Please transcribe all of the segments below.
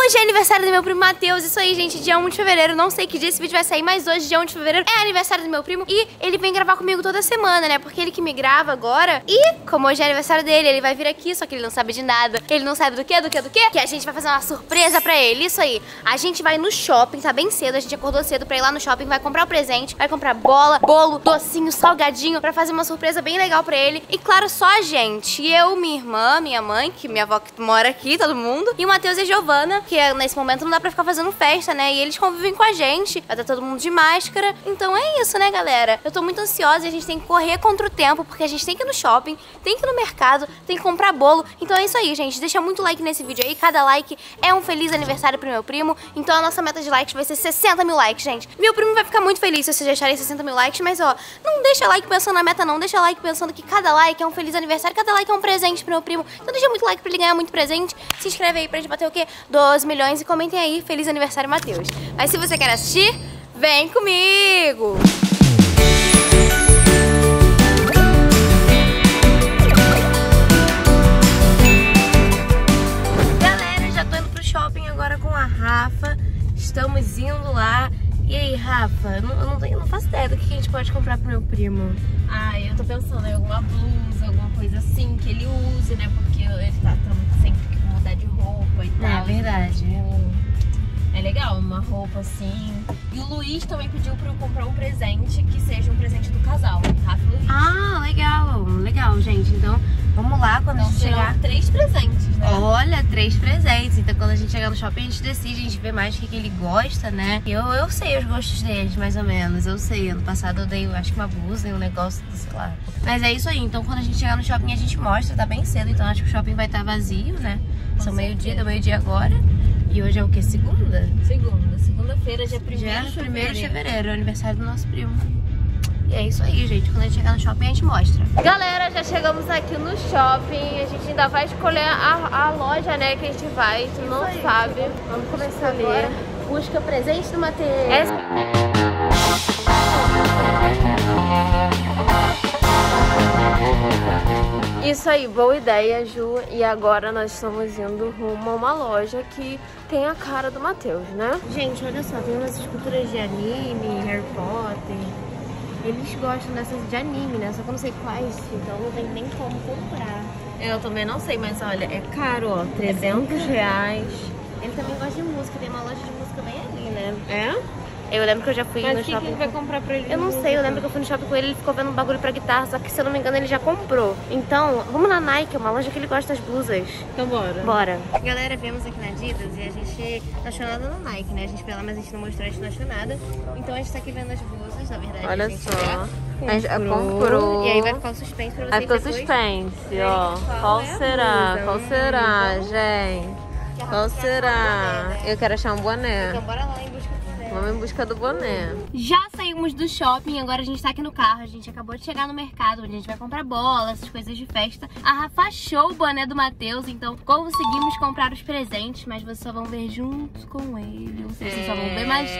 Hoje é aniversário do meu primo Matheus. Isso aí, gente, dia 1 de fevereiro. Não sei que dia esse vídeo vai sair, mas hoje, dia 1 de fevereiro, é aniversário do meu primo. E ele vem gravar comigo toda semana, né? Porque ele que me grava agora. E, como hoje é aniversário dele, ele vai vir aqui, só que ele não sabe de nada. Ele não sabe do quê? Que a gente vai fazer uma surpresa pra ele. Isso aí. A gente vai no shopping, tá bem cedo. A gente acordou cedo pra ir lá no shopping, vai comprar o presente, vai comprar bola, bolo, docinho, salgadinho, pra fazer uma surpresa bem legal pra ele. E claro, só a gente. Eu, minha irmã, minha mãe, que minha avó que mora aqui, todo mundo. E o Matheus e a Giovana, que nesse momento não dá pra ficar fazendo festa, né? E eles convivem com a gente. Vai estar todo mundo de máscara. Então é isso, né, galera? Eu tô muito ansiosa e a gente tem que correr contra o tempo, porque a gente tem que ir no shopping, tem que ir no mercado, tem que comprar bolo. Então é isso aí, gente. Deixa muito like nesse vídeo aí. Cada like é um feliz aniversário pro meu primo. Então a nossa meta de likes vai ser 60 mil likes, gente. Meu primo vai ficar muito feliz se vocês deixarem 60 mil likes. Mas, ó, não deixa like pensando na meta, não. Deixa like pensando que cada like é um feliz aniversário, cada like é um presente pro meu primo. Então deixa muito like pra ele ganhar muito presente. Se inscreve aí pra gente bater o quê? 12 milhões e comentem aí, feliz aniversário, Matheus. Mas se você quer assistir, vem comigo! Galera, já tô indo pro shopping agora com a Rafa. Estamos indo lá. E aí, Rafa, eu não faço ideia do que a gente pode comprar pro meu primo. Ah, eu tô pensando em alguma blusa, alguma coisa assim que ele use, né? Porque ele tá sempre que mudar de roupa e tal. É verdade. É legal, uma roupa assim. E o Luiz também pediu pra eu comprar um presente que seja um presente do casal, Rafa e Luiz. Ah, legal, legal, gente. Então, vamos lá quando a gente chegar. 3 presentes, né? Olha, 3 presentes. Então, quando a gente chegar no shopping, a gente decide, a gente vê mais o que ele gosta, né? Eu sei os gostos deles, mais ou menos. Eu sei. Ano passado eu dei, acho que uma blusa e um negócio, sei lá. Mas é isso aí. Então, quando a gente chegar no shopping, a gente mostra. Tá bem cedo, então acho que o shopping vai estar vazio, né? São meio-dia, deu meio-dia agora. E hoje é o quê? Segunda? Segunda-feira, dia 1º de fevereiro, é o aniversário do nosso primo. E é isso aí, gente. Quando a gente chegar no shopping, a gente mostra. Galera, já chegamos aqui no shopping. A gente ainda vai escolher a loja, né, que a gente vai. Tu não sabe. Vamos começar agora. Busca presente do Matheus. Isso aí, boa ideia, Ju. E agora nós estamos indo rumo a uma loja que tem a cara do Matheus, né? Gente, olha só, tem umas esculturas de anime, Harry Potter. Eles gostam dessas de anime, né? Só que eu não sei quais, então não tem nem como comprar. Eu também não sei, mas olha, é caro, ó, 300 reais. Ele também gosta de música, tem uma loja de música bem ali, né? É? Eu lembro que eu já fui no shopping. Mas o que ele vai comprar pra ele? Eu não sei, eu lembro que eu fui no shopping com ele, ele ficou vendo um bagulho pra guitarra, só que se eu não me engano ele já comprou. Então, vamos na Nike, é uma loja que ele gosta das blusas. Então bora. Bora. Galera, viemos aqui na Adidas e a gente não achou nada na Nike, né? A gente foi lá, mas a gente não mostrou, a gente não achou nada. Então a gente tá aqui vendo as blusas, na verdade. Olha a gente só. já A gente comprou. E aí vai ficar o suspense pra vocês Aí ficou depois. suspense, ó. Qual será? Qual será, gente? Qual será? Eu quero achar um boné. Então bora lá em busca do boné. Vamos em busca do boné. Já saímos do shopping, agora a gente tá aqui no carro. A gente acabou de chegar no mercado, onde a gente vai comprar bola, essas coisas de festa. A Rafa achou o boné do Matheus, então conseguimos comprar os presentes, mas vocês só vão ver junto com ele. Ou seja, vocês só vão ver mais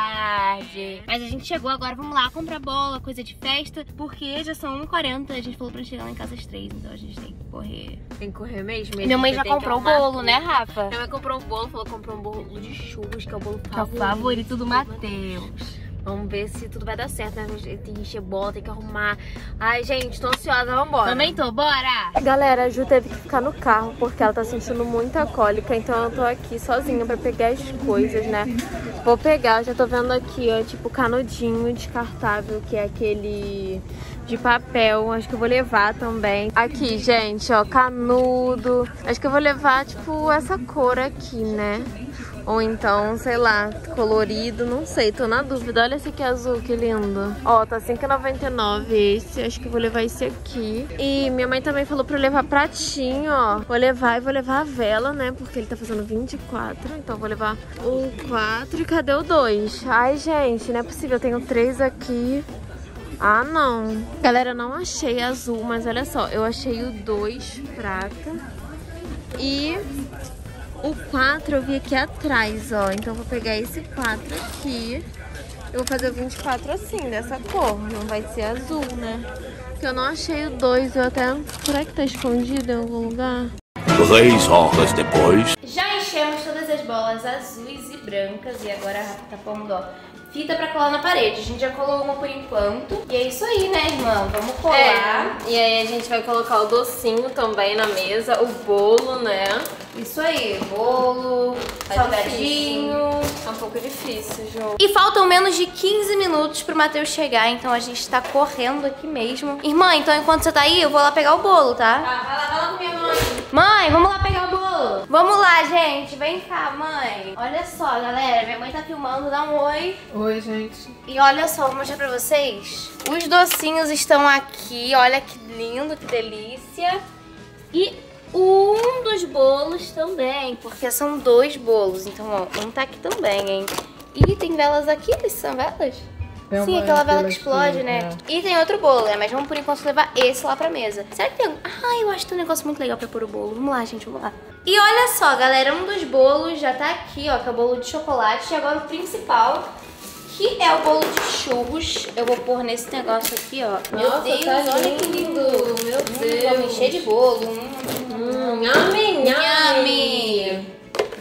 tarde. Mas a gente chegou agora, vamos lá comprar bola, coisa de festa, porque já são 1h40. A gente falou pra chegar lá em casa às 3, então a gente tem que correr. Tem que correr mesmo? Minha mãe já comprou o bolo, né, Rafa? Minha mãe comprou um bolo, falou que comprou um bolo de churros, que é o bolo Que é o favorito do Matheus. Vamos ver se tudo vai dar certo, né? Tem que encher bola, tem que arrumar. Ai, gente, tô ansiosa, vambora. Também tô, bora! Galera, a Ju teve que ficar no carro porque ela tá sentindo muita cólica, então eu tô aqui sozinha pra pegar as coisas, né? Vou pegar, já tô vendo aqui, ó, tipo canudinho descartável, que é aquele de papel, acho que eu vou levar também. Aqui, gente, ó, canudo. Acho que eu vou levar, tipo, essa cor aqui, né? Ou então, sei lá, colorido, não sei, tô na dúvida. Olha esse aqui azul, que lindo. Ó, tá R$5,99 esse, acho que eu vou levar esse aqui. E minha mãe também falou pra eu levar pratinho, ó. Vou levar e vou levar a vela, né, porque ele tá fazendo 24, então eu vou levar o 4 e cadê o 2? Ai, gente, não é possível, eu tenho 3 aqui. Ah, não. Galera, eu não achei azul, mas olha só, eu achei o 2 prata e o 4 eu vi aqui atrás, ó. Então eu vou pegar esse 4 aqui. Eu vou fazer o 24 assim, dessa cor. Não vai ser azul, né? Porque eu não achei o 2. Eu até... Será que tá escondido em algum lugar? 3 horas depois. Já enchemos todas as bolas. bolas azuis e brancas. E agora a Rafa tá pondo, ó, fita pra colar na parede. A gente já colou uma por enquanto. E é isso aí, né, irmã? Vamos colar. E aí a gente vai colocar o docinho também na mesa, o bolo, né? Isso aí, bolo, salgadinho. É um pouco difícil, João. E faltam menos de 15 minutos pro Matheus chegar, então a gente tá correndo aqui mesmo. Irmã, então enquanto você tá aí, eu vou lá pegar o bolo, tá? Tá, vai lá com minha mãe. Mãe, vamos lá pegar o bolo. Vamos lá, gente. Vem cá, mãe. Olha só, galera. Minha mãe tá filmando. Dá um oi. Oi, gente. E olha só, vou mostrar pra vocês. Os docinhos estão aqui. Olha que lindo, que delícia. E um dos bolos também, porque são 2 bolos. Então, ó, um tá aqui também, hein? E tem velas aqui. Essas são velas? Sim, aquela vela que explode, né? E tem outro bolo, né? Mas vamos por enquanto levar esse lá pra mesa. Será que tem... Ah, eu acho que tem um negócio muito legal pra pôr o bolo. Vamos lá, gente, vamos lá. E olha só, galera, um dos bolos já tá aqui, ó, que é o bolo de chocolate. E agora o principal, que é o bolo de churros. Eu vou pôr nesse negócio aqui, ó. Meu Deus, tá olha que lindo. Meu Deus. Vou encher de bolo. Yummy, Yummy.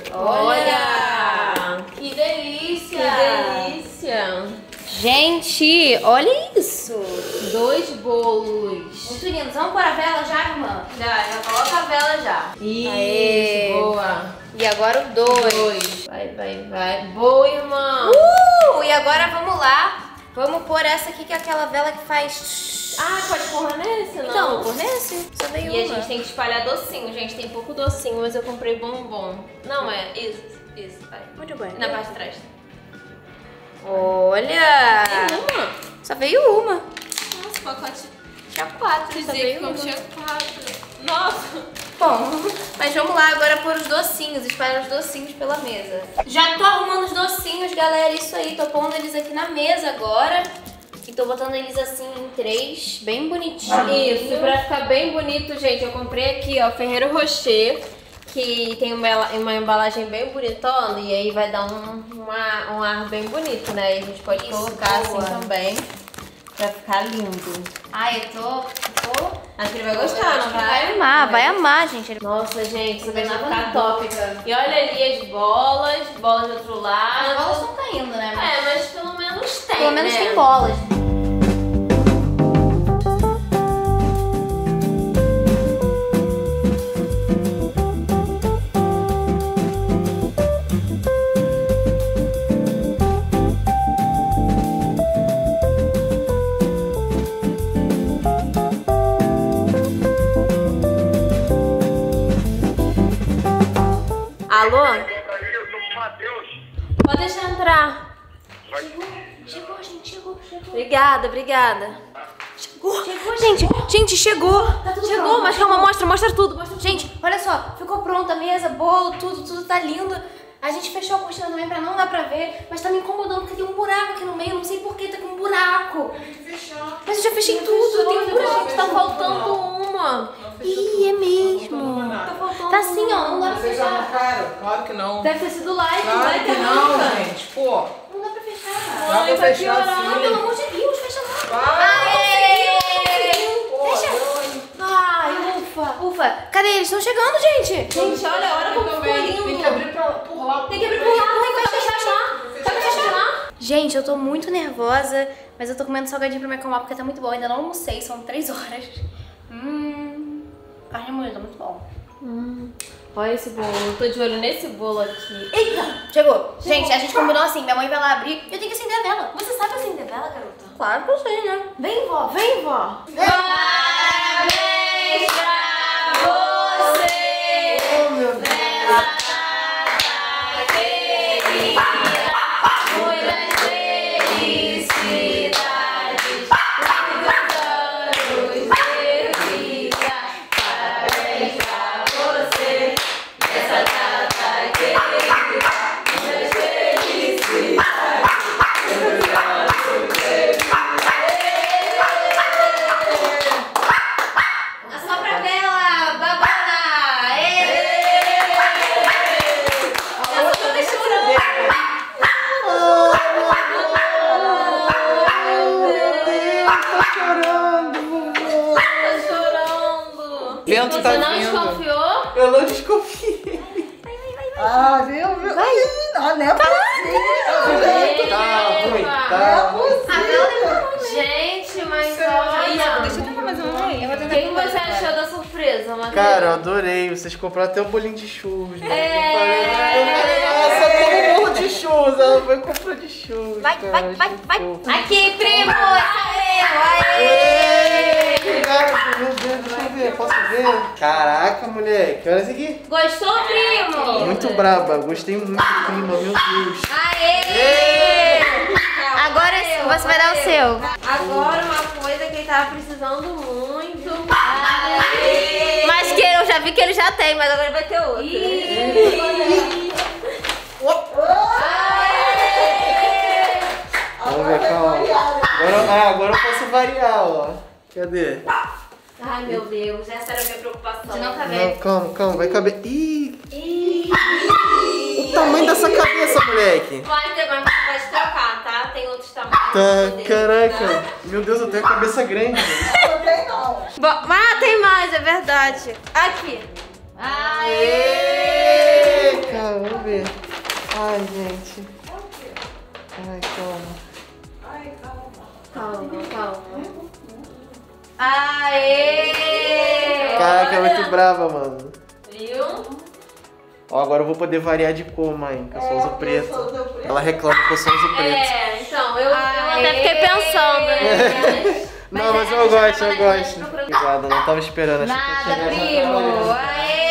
Olha! Que delícia. Que delícia! Gente, olha isso. 2 bolos. Muito lindos. Vamos pôr a vela já, irmã? Já coloca a vela já. Isso, Aê. boa. E agora o 2. Vai. Boa, irmã. E agora vamos lá. Vamos pôr essa aqui, que é aquela vela que faz... Ah, pode pôr nesse, não? Então, vou pôr nesse. Só veio E a uma. gente tem que espalhar docinho, gente. Tem pouco docinho, mas eu comprei bombom. Não é? Isso, vai. Muito bem. Na parte de trás. Olha! Tem uma? Só veio uma. Nossa, pacote. Tinha 4, só veio uma. tinha 4. Nossa! Bom, mas vamos lá agora pôr os docinhos, espalhar os docinhos pela mesa. Já tô arrumando os docinhos, galera, isso aí, tô pondo eles aqui na mesa agora. E tô botando eles assim em 3, bem bonitinho. Isso, pra ficar bem bonito, gente, eu comprei aqui, ó, Ferrero Rocher, que tem uma embalagem bem bonitona e aí vai dar um ar bem bonito, né? E a gente pode Isso, colocar boa. assim também, pra ficar lindo. Ai, eu tô... Acho que ele vai gostar, não vai? Vai amar, gente. Nossa, gente, isso vai Vai ficar na top. boca. E olha ali as bolas do outro lado. As bolas estão caindo, né? É, mas pelo menos tem, Pelo menos né? tem bolas. Alô? Eu sou o Matheus. Pode deixar entrar. Chegou, gente, chegou. Obrigada. Chegou, gente. Gente, chegou. Tá tudo Chegou, pronto. mas calma, mostra tudo. Gente, olha só, ficou pronta a mesa, bolo, tudo tá lindo. A gente fechou a cortina também pra não dar pra ver, mas tá me incomodando porque tem um buraco aqui no meio, não sei por que tá com um buraco. Mas eu já fechei tudo, tem um buraco. Tá faltando uma. Ih, é mesmo. Tá faltando Tá assim, ó, não dá pra Vocês já fechar. marcaram? Claro que não. Deve ter sido live, Claro vai que ter não, nunca. gente. Pô. Não dá pra fechar. Dá pra vai fechar piorar. Ah, pelo sim. amor de Deus, fecha logo. Vai. Pô, Fecha. deu, hein? Ai, ufa. Cadê eles? Estão chegando, gente. Gente, olha a hora como ficou Também. lindo. Tem que abrir por lá. Tem que abrir por lá, vai fechar. Vai fechar. Gente, eu tô muito nervosa, mas eu tô comendo salgadinho pra me acalmar porque tá muito bom. Ainda não almocei, são 3 horas. Carne moída, muito bom. Olha esse bolo, eu tô de olho nesse bolo aqui. Eita, chegou. Gente, a gente combinou assim, minha mãe vai lá abrir e eu tenho que acender a vela. Você sabe acender a vela, garota? Claro que eu sei, né? Vem, vó. Parabéns pra você. Oh, meu Deus. Muitas felicidades, muitos anos de vida. Parabéns pra você nessa data querida. Muitas felicidades, muitos anos de vida. Não, não é possível. Tá ruim, Não é tá. possível. Gente, mas olha. Deixa eu tentar mais uma aí. Eu vou O tentar que você achou da surpresa, Matheus? Cara, eu adorei. Vocês compraram até um bolinho de churros, né? Eu falei, nossa, eu como bolo de churros. Ela foi e comprou de churros. Vai, cara, vai, vai, achei vai. fofo. Aqui, primo! Caraca, meu Deus, deixa eu ver. Posso ver? Caraca, moleque. Olha isso aqui. Gostou, primo? Muito braba. Gostei muito, prima. Meu Deus. Aê! Agora você vai dar o seu. Agora uma coisa que ele tava precisando muito. Mas que eu já vi que ele já tem, mas agora vai ter outro. Vamos ver, calma. Agora eu posso variar, ó. Cadê? Ai, meu Deus, essa era a minha preocupação. De não caber. Não, calma, vai caber. Ih! O tamanho dessa cabeça, moleque! Mas você pode trocar, tá? Tem outros tamanhos. Tá, caraca. Meu Deus, eu tenho a cabeça grande. Não tem não. Tem mais, é verdade. Aqui. Ê, cara, vamos ver. Ai, gente. Ai, calma. Calma. Aê! Caraca, é muito brava, mano. Viu? Ó, agora eu vou poder variar de cor, mãe, que eu só uso preto. Ela reclama que eu só uso preto. Então, eu até fiquei pensando, né? Não, mas eu gosto. Obrigada, não tava esperando. Achei que ia Nada, chegar primo. já.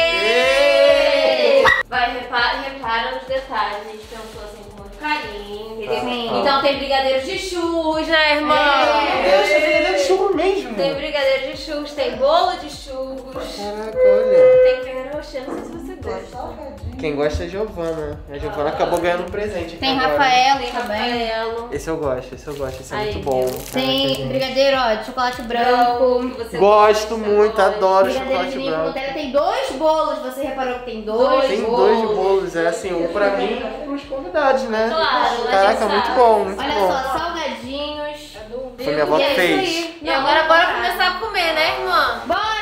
Aê! Vai, repara nos detalhes. A gente pensou assim com muito carinho, entendeu? Sim. Então tem brigadeiros de churros, né, irmão? Poxa, ele é churro mesmo. Tem brigadeiro de churros, tem bolo de churros. Caraca, olha. Tem Ferrero Rocher, não sei se você gosta. Quem gosta é a Giovana. A Giovana acabou ganhando um presente. aqui Tem agora. Rafaelo também. Rafaelo. Esse eu gosto. Esse é Aí, muito bom. Tem Caraca, brigadeiro, ó, de chocolate branco. Que você gosto gosta, muito, gosta. adoro Brigadeiro de chocolate ninho com branco. Nutella. Tem 2 bolos, você reparou que tem 2 Tem 2 bolos, é assim, um pra mim e um pros convidados, né? Claro, Caraca, a gente muito sabe. bom, muito Olha bom. só, salgadinhos. Foi minha avó E que é isso fez. aí. E agora bora começar a comer, né, irmã? Bora!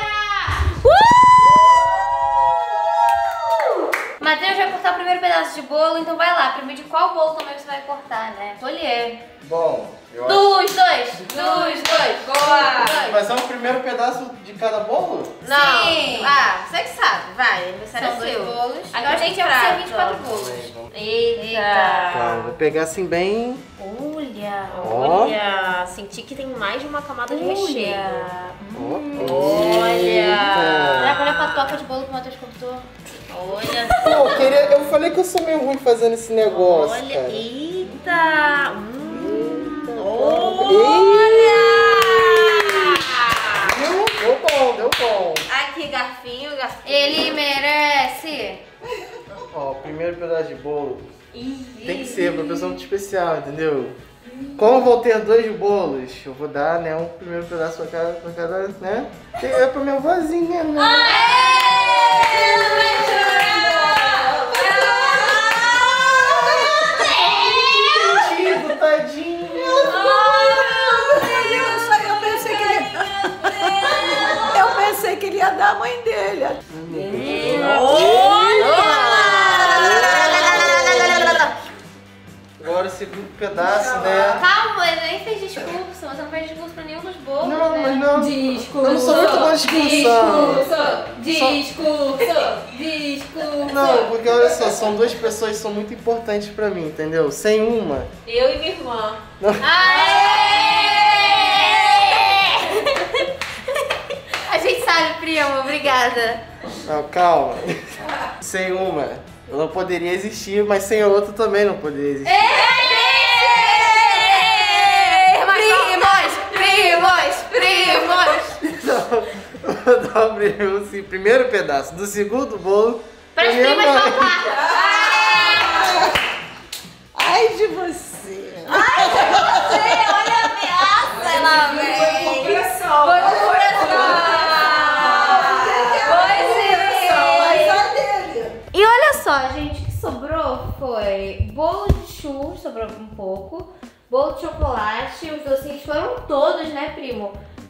Matheus vai cortar o primeiro pedaço de bolo, então vai lá. Primeiro, de qual bolo também você vai cortar, né? Escolher. Bom, eu acho. Dos dois. Boa! Vai ser o primeiro pedaço de cada bolo? Não. Sim. Você que sabe. Vai, aniversário São é 2 seu. bolos. Agora a gente vai ser 24 bolos. Eita. Tá, vou pegar assim bem. Olha, Ó. olha. Senti que tem mais de uma camada de recheio. Olha pra toca de bolo que o Matheus cortou. Olha. Pô, eu falei que eu sou meio ruim fazendo esse negócio, Olha. cara. Eita. Deu bom. Aqui, garfinho. Ele merece. Ó, o primeiro pedaço de bolo tem que ser pra pessoa muito especial, entendeu? Como vou ter 2 bolos, eu vou dar, né, um primeiro pedaço pra cada, né? Que é pra minha vozinha, né? Tadinho, tadinho. Eu pensei que ele ia dar a mãe dele. Agora o segundo pedaço, né? Calma, ele nem fez discurso. Você não fez discurso pra nenhum dos bolos, Não, né? mas não. Eu não sou muito bom de discussão. Discurso. Não, porque olha só, são 2 pessoas que são muito importantes pra mim, entendeu? Sem uma. Eu e minha irmã. A gente sabe, primo. Obrigada. Não, calma. Sem uma, eu não poderia existir, mas sem a outra também não poderia existir. Primos! Então, eu vou dar o primeiro pedaço do segundo bolo Para pra as minha primas mãe. voltar! Ai de você. Olha a ameaça! Ela vem! Foi por E olha só, gente, o que sobrou foi bolo de churros, sobrou um pouco, bolo de chocolate, os docinhos foram todos, né, primo?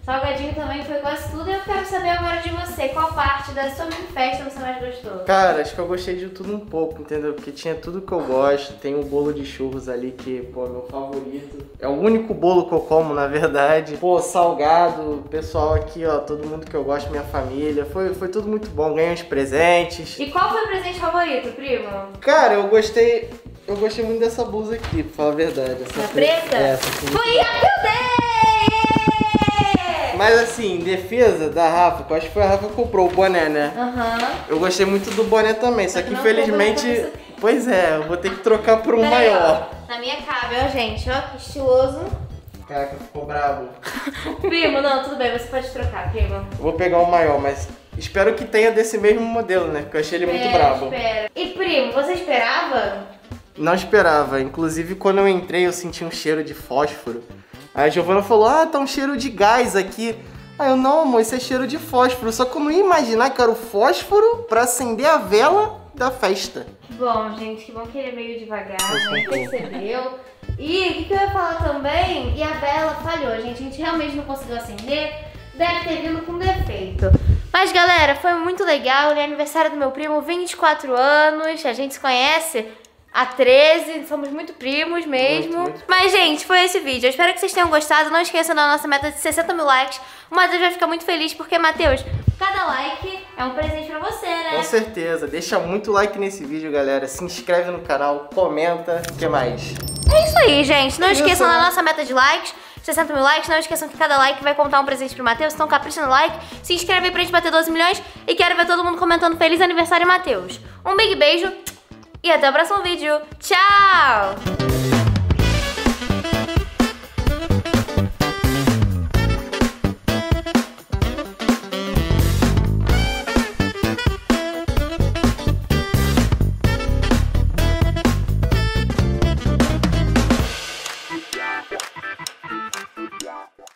Salgadinho também foi quase tudo. E eu quero saber agora de você, qual parte da sua mini festa você mais gostou? Cara, acho que eu gostei de tudo um pouco, entendeu? Porque tinha tudo que eu gosto. Tem um bolo de churros ali que, pô, é meu favorito. É o único bolo que eu como, na verdade. Pô, salgado, pessoal aqui, ó, todo mundo que eu gosto, minha família. Foi tudo muito bom, ganhei uns presentes. E qual foi o presente favorito, primo? Cara, eu gostei muito dessa blusa aqui, pra falar a verdade. Essa preta? Essa aqui. Foi a que eu dei! Mas assim, em defesa da Rafa, que eu acho que foi a Rafa que comprou o boné, né? Aham. Eu gostei muito do boné também, só que não infelizmente... ficou bom pra você. Pois é, eu vou ter que trocar por um Peraí, maior. ó. Na minha cabe, ó, gente, ó, que estiloso. Caraca, ficou brabo. Primo, não, tudo bem, você pode trocar, primo. Eu vou pegar um maior, mas espero que tenha desse mesmo modelo, né? Porque eu achei ele muito brabo. Espera. E primo, você esperava? Não esperava. Inclusive, quando eu entrei, eu senti um cheiro de fósforo. Aí a Giovana falou, ah, tá um cheiro de gás aqui. Aí eu, não, amor, isso é cheiro de fósforo. Só que eu não ia imaginar que era o fósforo pra acender a vela da festa. Bom, gente, que bom que ele é meio devagar, né? Percebeu? E o que eu ia falar também? E a vela falhou, gente. A gente realmente não conseguiu acender. Deve ter vindo com defeito. Mas, galera, foi muito legal, né? Aniversário do meu primo, 24 anos. A gente se conhece há 13, somos muito primos mesmo. Muito. Mas, gente, foi esse vídeo. Eu espero que vocês tenham gostado. Não esqueçam da nossa meta de 60 mil likes. O Matheus vai ficar muito feliz porque, Matheus, cada like é um presente pra você, né? Com certeza. Deixa muito like nesse vídeo, galera. Se inscreve no canal, comenta. O que mais? É isso aí, gente. Não esqueçam né? da nossa meta de likes. 60 mil likes, não esqueçam que cada like vai contar um presente pro Matheus, então capricha no like, se inscreve aí pra gente bater 12 milhões e quero ver todo mundo comentando feliz aniversário, Matheus. Um big beijo e até o próximo vídeo. Tchau!